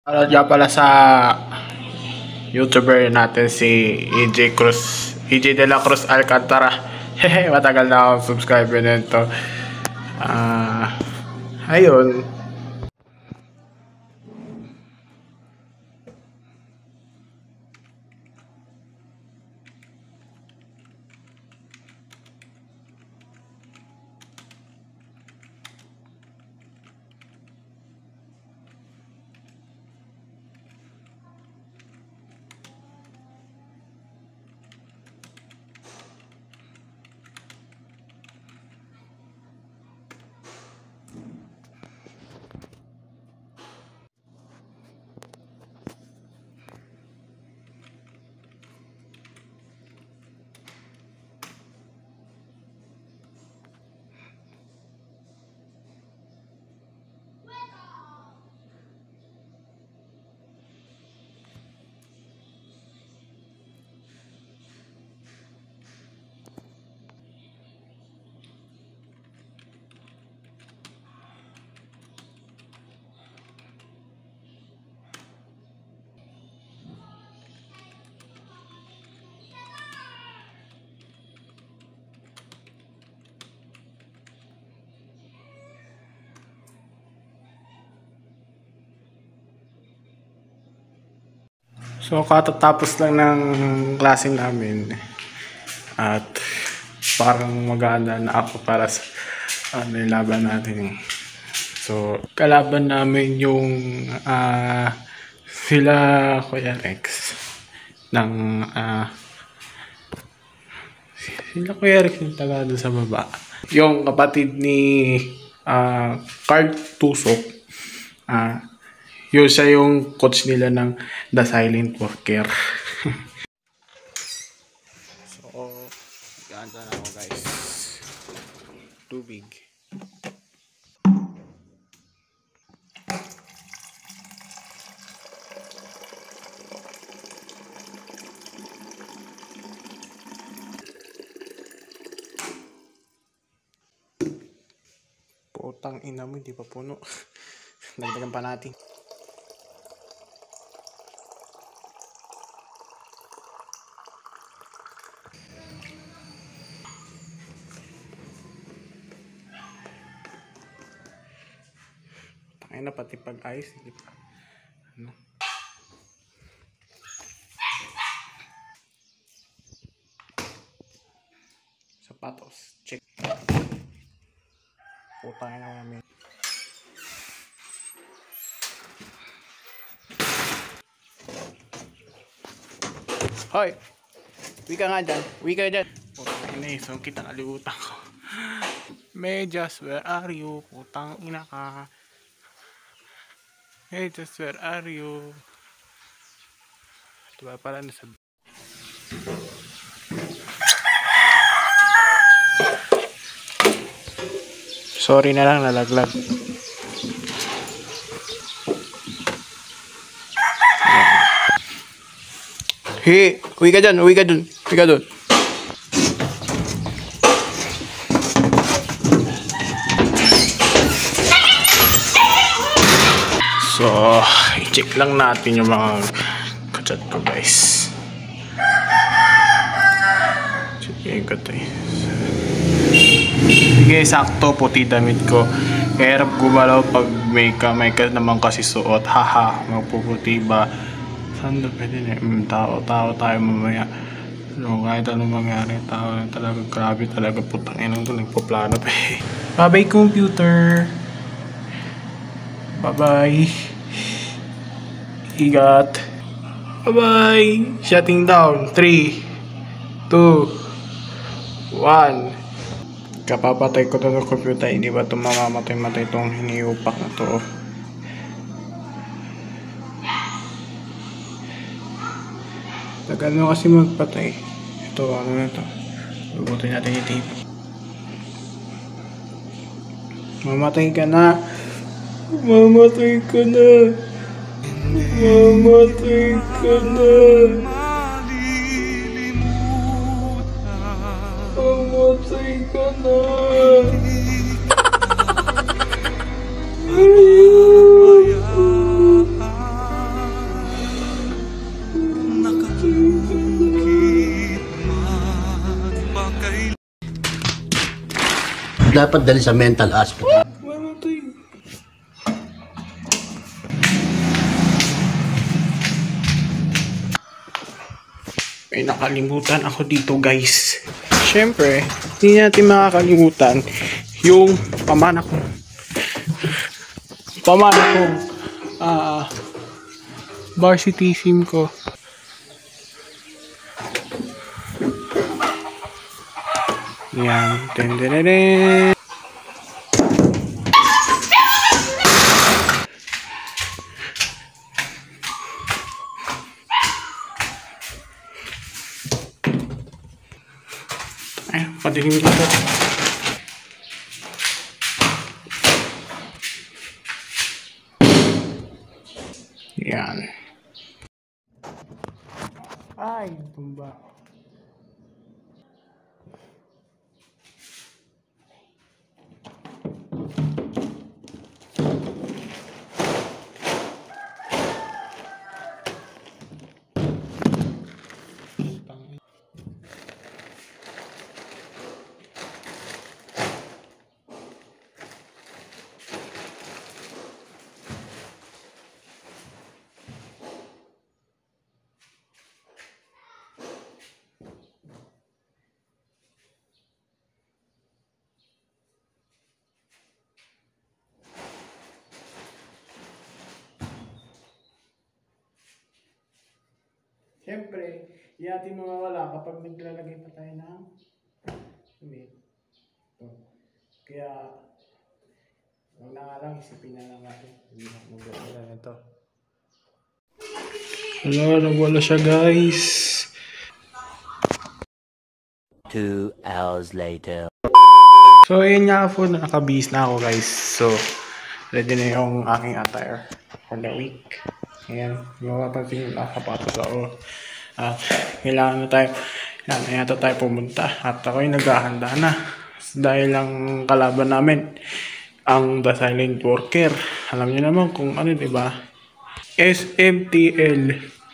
Shoutout nga pala sa YouTuber natin si EJ Cruz, EJ De La Cruz Alcantara. Hehe, matagal na akong subscriber nito. Ayun. So katatapos lang ng klase namin at parang mag-aanda na ako para sa laban natin. So kalaban namin yung sila Kuya Rex ng sila Kuya Rex yung taga doon sa baba. Yung kapatid ni Carl Tusok. Yun siya yung coach nila ng The Silent Worker. So, ganda na ako guys. Tubig. Putang ina mo, hindi pa puno. Nagdagan pa natin. Ay na pati pag-ayos hindi pa. Ano? Sapatos, check. Putang ina namin. Hoy! Uwi ka nga dyan. Uwi ka dyan. Putang ina, so kita nalimutan ko. Medyas, where are you? Putang ina ka. Hey, just where are you? Diba pala nasa... Sorry na lang, nalaglag. Hey, uwi ka dyan, uwi ka dun, uwi ka dun. So, i-check lang natin yung mga kachat ko guys. Check ko ito eh. Sige, sakto, puti damit ko. Hirap gumalaw pag may kamay ka naman kasi suot. Haha, magpuputi ba? Saan na pwede na? Tao tayo mamaya. So, kahit anong mangyari, tao talaga, grabe talaga, putang inang ito, nagpaplano pa eh. Bye-bye computer! Bye-bye! Ingat! Bye-bye! Shutting down! 3, 2, 1. Kapapatay ko ito ng computer, hindi ba ito mamamatay-matay itong hiniupak na ito? Tagal mo kasi magpatay. Ito, ano na ito? Lubutin natin yung tape. Mamatay ka na! Mamatay ka na! Mamatay ka na! Mamatay ka na! dapat dali sa mental hospital. May nakalimutan ako dito guys. Siyempre, hindi natin makakalimutan yung pamana ko. Varsity sim ko. Yan. Dendendenden. Ay, padilim dito. Yan. Ay, tumba. Siyempre, hindi natin mawawala kapag naglalagay pa tayo ng cement. Kaya, huwag na nga lang, isipin na lang natin. Hindi na mag-wala na ito. Nagwala siya guys. 2 hours later. So, ayun nga po, nakabihis na ako guys. So, ready na yung aking attire for the week. Ayan, mapapansin yung nakapatos ako. Kailangan na yata tayo pumunta. At ako yung naghahanda na. Dahil ang kalaban namin, ang The Silent Worker. Alam niyo naman kung ano, diba? SMTL.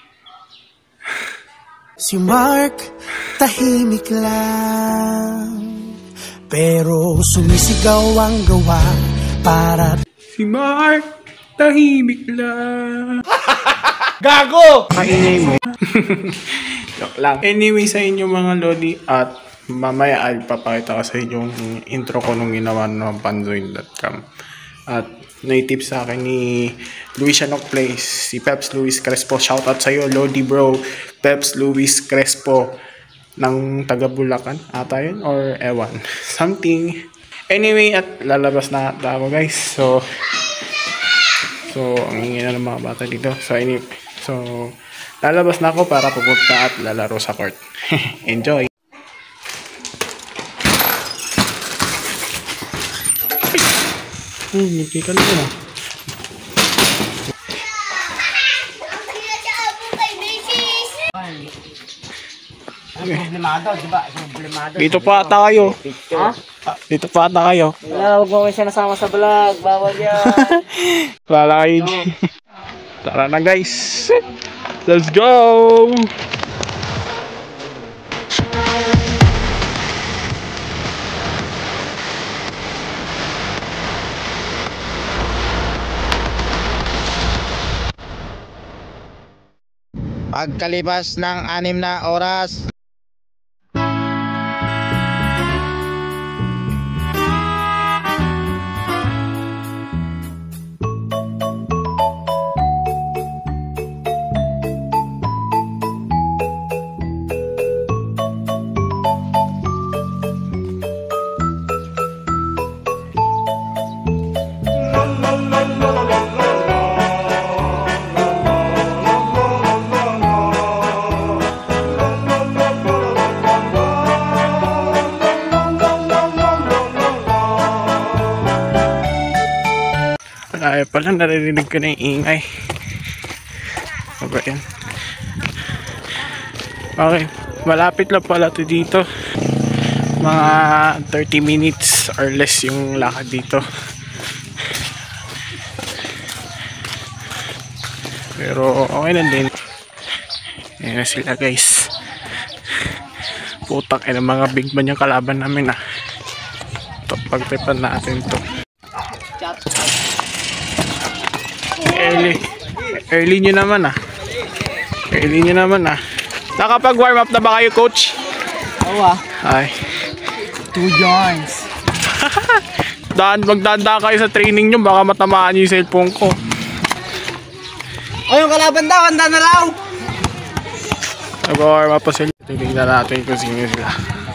Si Mark, tahimik lang, pero sumisigaw ang gawa para... Si Mark, tahimik lang. Gago! Kainay mo. Joke lang. Anyway, sa inyo mga lodi, at mamaya ay papakita ko sa inyo yung intro ko nung ginawa ng panzoin.com. At naitip sa akin ni Luis Shanok Place, si Peps Luis Crespo. Shoutout sa iyo, Lodi bro. Peps Luis Crespo ng taga Bulacan ata yun, or ewan. Something. Anyway, at lalabas na ako guys. So ang ingay na ng mga bata dito. So, lalabas na ako para pupunta at lalaro sa court. Enjoy! Hindi ka na yun. Dito pa ata kayo. Ha? Dito pa ata kayo. Wala, huwag mo kayo siya nasama sa vlog. Bawal yan. Wala kayo. Tara na guys. Let's go! Pagkalipas ng 6 na oras, ay pala, naririnig ko na yung ingay. Ano ba yan? Okay, malapit lang pala ito dito. Mga 30 minutes or less yung lakad dito. Pero okay na din. Ayan na sila guys. Putak, mga big man yung kalaban namin ah. Ito. Pagtipan natin to. Early nyo naman ah. Nakapag-warm up na ba kayo, coach? Oo ah. Ay. 2 joints. Magdanda kayo sa training nyo, baka matamaan yung cellphone ko. O yung kalaban daw, handa na raw. Nag-warm up pa sila. Tingnan natin kung sino sila.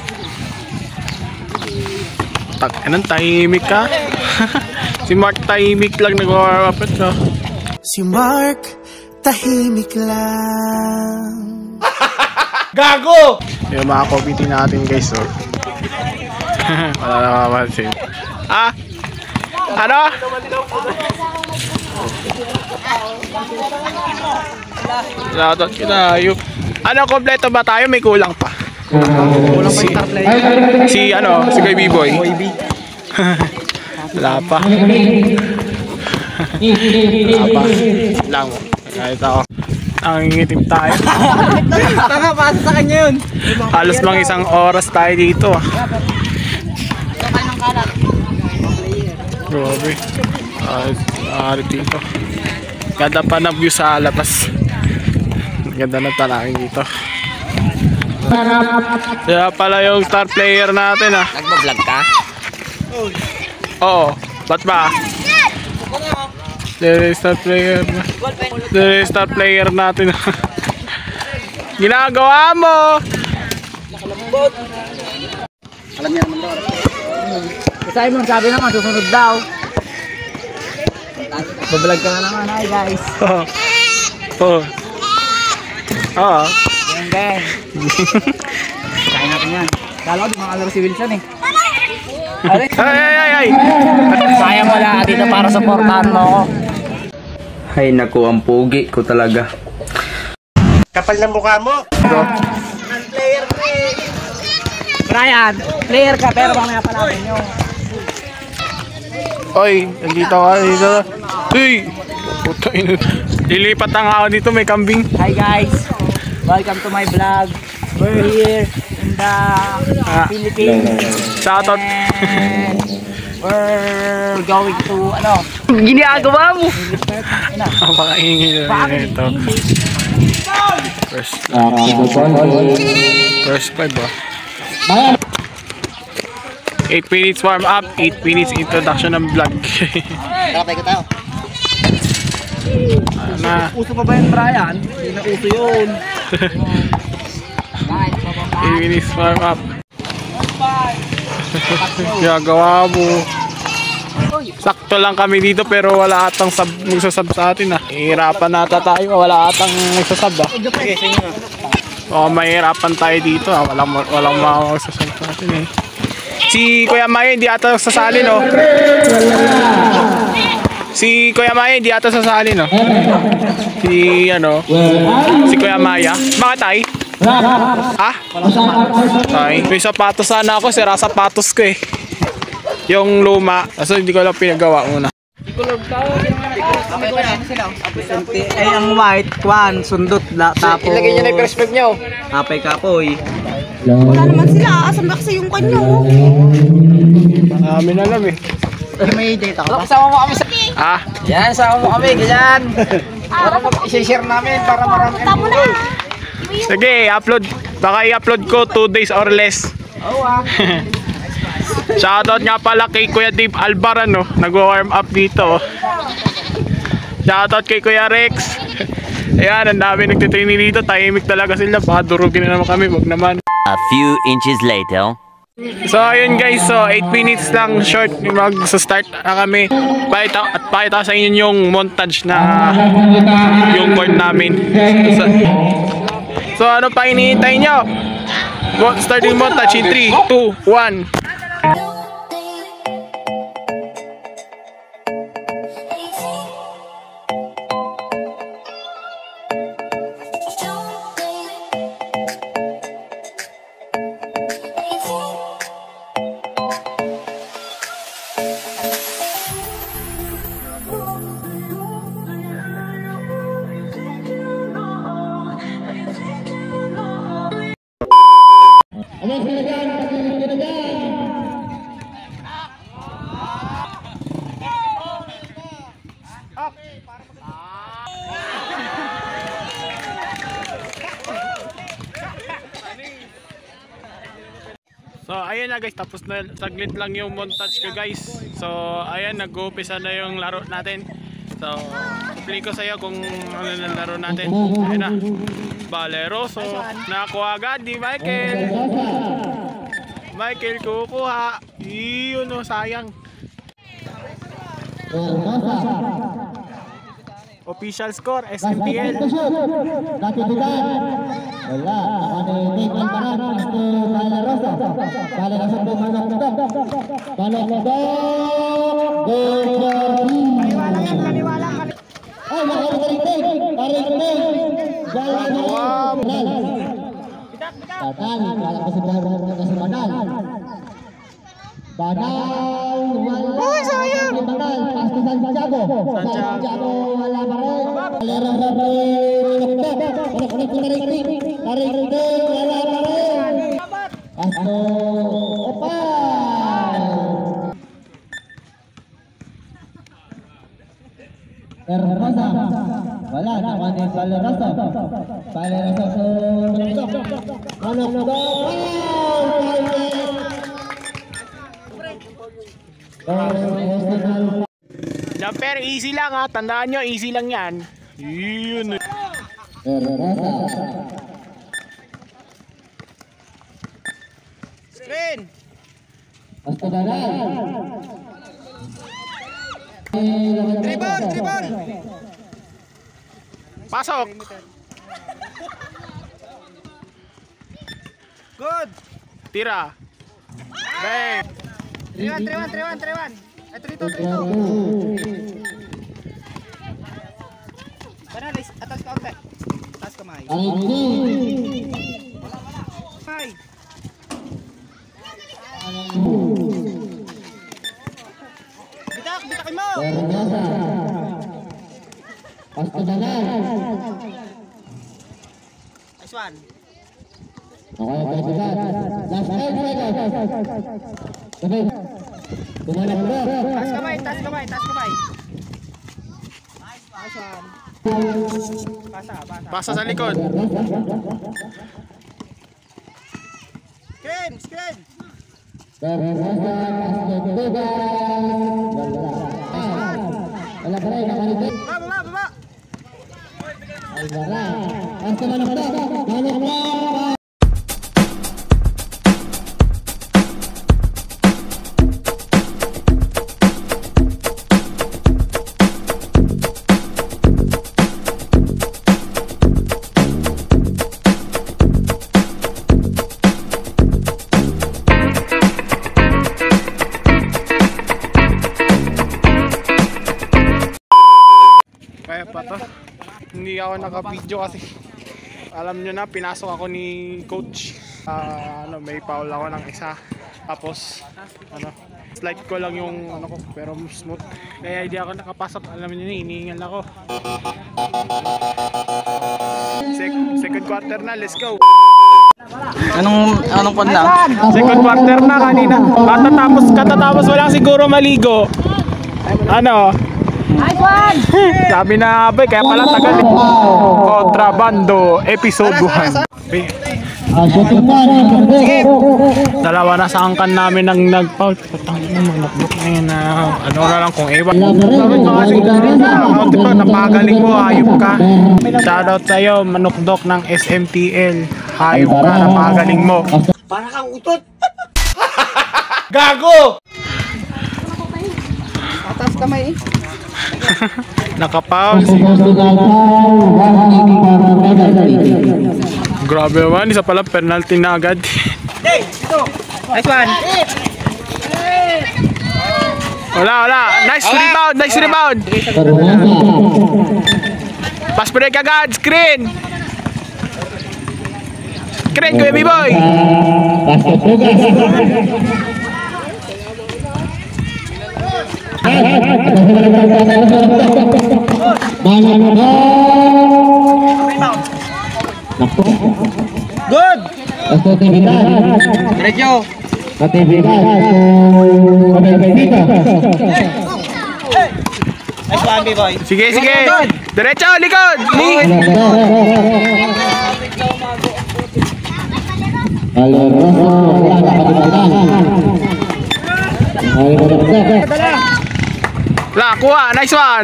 Anong tahimik ka? Si Mark tahimik lang nag-warm up ito. Si Mark, tahimik lang. Gago! Yung mga committee natin guys, oh. Wala na mapansin. Ah? Ano? Shoutout kita. Ano, kompleto ba tayo? May kulang pa. Kulang pa yung star player. Si Kuya B-Boy. Wala pa. Lang. Kahit ako. Nangingitim tayo. Tanga, pasa sa kanya yun. Halos mang isang oras tayo dito ah. Grabe. Dito. Ganda pa ng view sa labas. Ganda ng talangin dito. Kaya pala yung star player natin ah. Nagbablog ka? Oo. Ba't ba? Star player na. Star player natin. Ginagawa mo! Alam niya naman daw. Kasi mo, sabi naman, susunod daw. Bablog ka na naman, hi guys. Oo. Oo. Gang. Kain natin yan. Kala ko di makalaro si Wilson eh. Ay! Sayang wala ka dito para supportahan mo ako. Ay naku, ang pogi ko talaga. Kapal ng mukha mo. Brian, player ka pero mamaya pa natin yung... Oy, nandito ka dito. Uy! Puto ino. Lilipat na nga ako dito, may kambing. Hi guys, welcome to my vlog. We're here in the Philippines. Shoutout. And we're going to Ginagawa mo! Ang pakaingin na ito. First 5 ba? 8 minutes warm up, 8 minutes introduction ng vlog. Kapay ko tayo. Uso pa ba yun, Brian? Hindi na uso yun. 8 minutes warm up. Ginagawa mo. Sakto lang kami dito pero wala atang magsasab sa atin ah. Hihirapan nata tayo, wala atang magsasab ah. O mahirapan tayo dito ah, walang magsasab sa atin eh. Si Kuya Maya hindi ata sasali no? Si Kuya Maya hindi ata sasali no? Si Kuya Maya. Bakit tayo? Ah? Ay, may sapatos sana ako, sira sapatos ko eh. Yung luma, so hindi ko lang pinagawa muna. Eh, ang white, kwan, sundot, tapos... Ilagay niyo na yung perspective niyo. Apay kapoy. Wala naman sila. Asan ba kasi yung kanya? Amin alam eh. May data ka pa? Kasama mo kami sa... Ah? Yan, sama mo kami, ganyan. Para mag-share namin para marami. Tama na. Sige, upload. Baka i-upload ko 2 days or less. Oo ah. Shoutout nga pala kay Kuya Dave Albarano, nag-warm up dito. Shoutout kay Kuya Rex. Ayan, ang dami nagtitraining dito. Tahimik talaga sila. Baka durugin na naman kami. Wag naman. A few inches later. So ayun guys, so 8 minutes lang short mag-start na kami. Pakita sa inyo yung montage na yung board namin. So ano pa hinihintay nyo? Starting montage in 3, 2, 1. So ayan na guys, tapos na saglit lang yung montage ko guys. So ayan, nag-uumpisa na yung laro natin. So explain ko sa iyo kung ano na laro natin. Ayan na, Valeroso, nakuha agad ni Michael. Michael kukuha. Iyon o, sayang. Official score, SMPL. Wala, nakanitig ang taran. Pasto Valeroso. Valeroso pumanok na to. Panok na to. Goal for team. Ay, nakaritig. Karitig. Valeroso. Tatal, wala kasi Badal. Badal, wala. Uy, sayang. Badal, pasto Santiago. Santiago, wala pa rin. Valeroso rin. Karitig, wala pa rin. Pasto, opal. Hermosa, wala, nakanin Valeroso. Valeroso sumuntok. Manok na Jumper, easy lang ha. Tandaan nyo, easy lang yan. Yun. Screen! Pasto Badal. Dribble! Pasok. Good! Tira. Bang. 3-1. Ito. Banalis, atas ka onte. Atas kamay. Kamay. Bitakin mo! Hermosa. Pasto Badal. Nice one. Okay, kaibigan. Last 10 seconds. Sabay. Tumalak mo. Taas kamay. Nice one. Pasa. Pasa sa likod. Screen! Hermosa. Pasto Badal. Wala pa rin. Nakalitik. Baba! Alvara. Pasto manok na. Kaya pa to. Hindi ako naka-video kasi alam nyo na, pinasok ako ni coach. May foul ako ng isa. Tapos slide ko lang yung ko, pero smooth. Kaya hindi ako nakapasok. Alam nyo na, iniingal ako. Second quarter na, let's go. Anong kon na? Second quarter na kanina. Katatapos wala siguro maligo. Nice one! Sabi na abay, kaya pala tagal. Kontrabando, episode 1. Shooting man. Dalawa na sa angkan namin ang nag-foul. Putang ina, manokdok na yun na na lang kung ewan. Napagaling mo, hayop ka. Shoutout sa'yo, manokdok ng SMTL. Hayop ka, napagaling mo. Para kang utot! Gago! Atas kamay. Nakapaul. Grabe naman, isa pala penalty na agad. Nice one! Wala. Nice rebound. Pass break agad, screen, Kuya B-Boy. Good! Aktivitas. Diretso! Aktivitas. Nice one, B-boy. Sige. Diretso, likod. Valeroso, wala na kapitilan. Ay, madagdag. La, kuha. Nice one.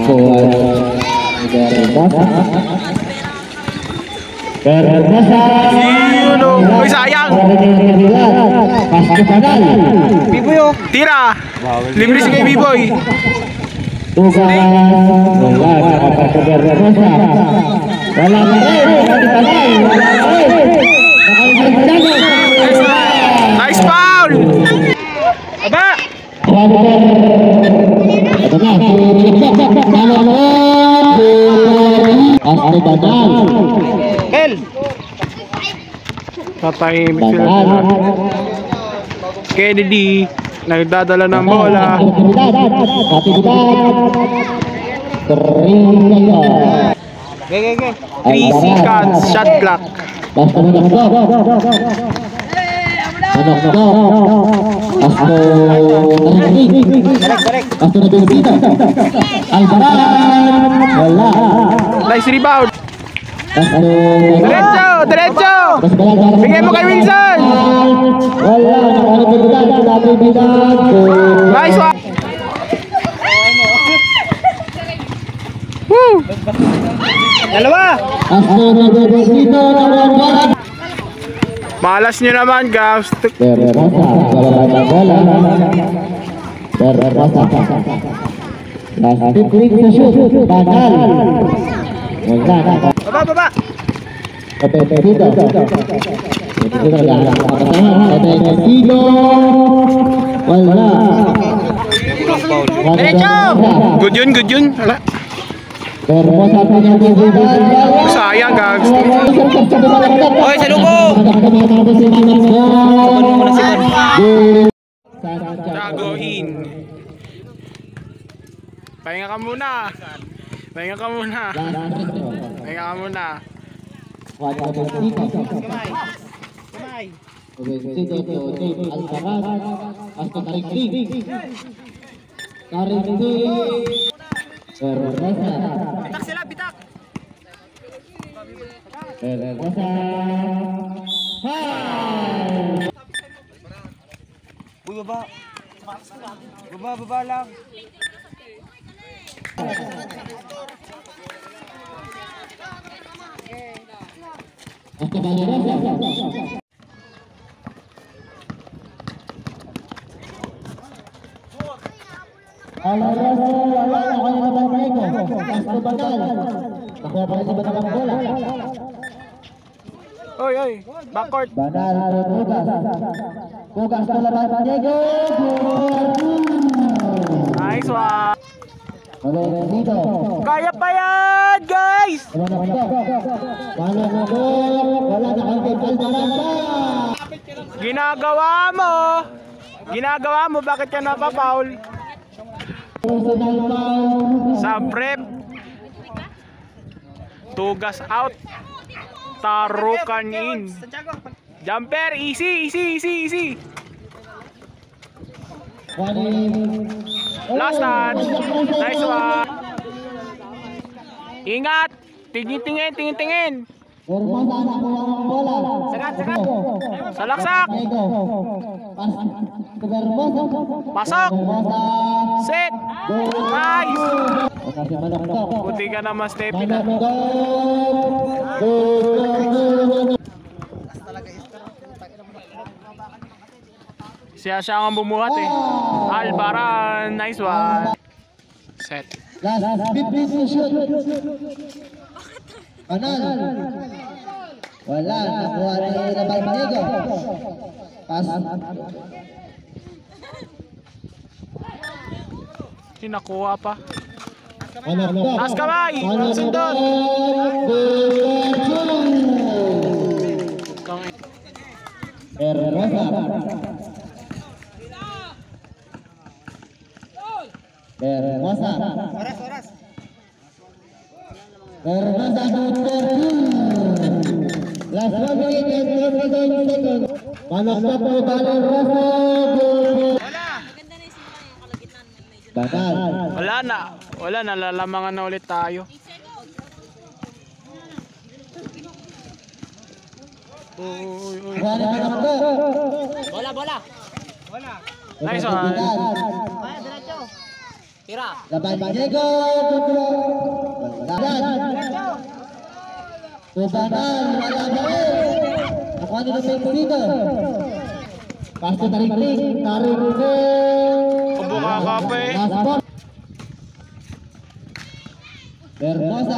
Berbosa. Yun o. Uy, sayang. Pasko Panal. Biboy oh. Tira. Libre si kay B-Boy. Tugas. Wala na kapag Berbosa. Wala na rin. Panal. Wala na rin. Nice foul. Aba. Ito na. Pasko Panal. Bel. Tatahimik sila. Panal. Kennedy. Nagdadala ng bola. Ge. 3 seconds. Shot clock. Basta manok. Pasto Direct. Pasto na dito. Albaran. Wala. Nice rebound. Pasto. Diretso. Bigay mo kay Wilson. Wala. Nice one. Woo. Dalawa. Pasto na dito. Malas nyo naman, Gavs. Berbosa. Wala bola. Berbosa. Last quick na shoot. Panal. Wala. Baba. Dito. Wala. Diretso. Good yun. Wala. Berbosa punya kehidupan. Sayang, Gags. Oy, sa luko. Jago in. Pahinga ka muna. Bitak sila, bitak. Uy, baba. Baba lang. Oy. Backcourt. Tugas na laban Diego. Nice one. Dito. Kaya pa yan, guys. Wala na kang Ginagawa mo, bakit ka napapaul? Sa prep. Tugas out. Tarukan in. Jumper, easy. Last touch. Nice one. Ingat. Tingin. Sagat. Salaksak. Pasok. Set. Nice. Buti ka na mas step na. Siya ang bumuhat eh. Albaran. Nice one. Set. Last 15 shoot. Panal. Wala. Nakuha na yung laban Diego. Pass. Nakuha pa. Taas Taas kamay. Sindot. Berbosa. Oras. Berbosa last 1 minute and 29 seconds. Manok po Valeroso. Batal. Wala na. Lalamangan na ulit tayo. Kuhanin ang nakto. Bola. Nice one. Kaya, diretso. Tira. Laban Diego. Tubanan, wala ba eh. Nakuha nito sa dito. Pasto tarik-tarik, tarik-tarik. Kabuka ka pa eh. Last ball. Bermosa.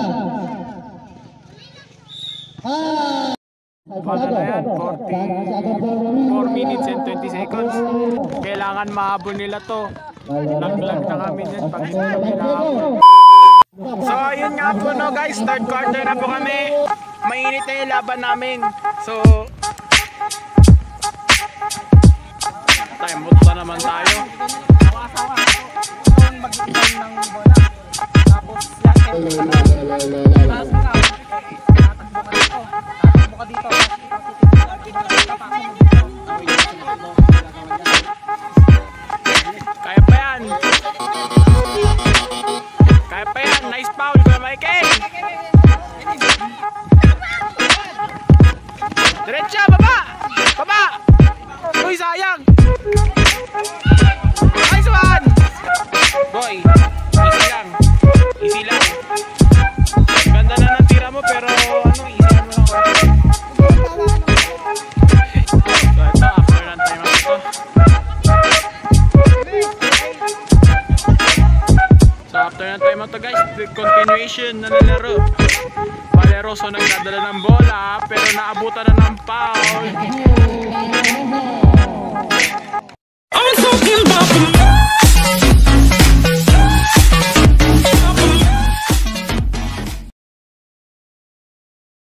Ano na yan? 4 minutes and 20 seconds. Kailangan mahabol nila to. Naglag na kami dyan pag nila habol. So ayun nga po no guys, third quarter na po kami. Mainit na yung laban namin. So time out pa naman tayo. Kaya pa yan. Kaya pa yan. Nice foul ko Michael. Diretsa, baba! Baba! Uy, sayang! Nice one! Boy, easy lang. Easy lang. Ganda na ng tira mo pero ano, easy lang mo lang. So ito, after ng time out ito. So after ng time out to guys, the continuation na nalaro. Valeroso nagdadala ng bola pero naabutan na ng foul. I'm talking about the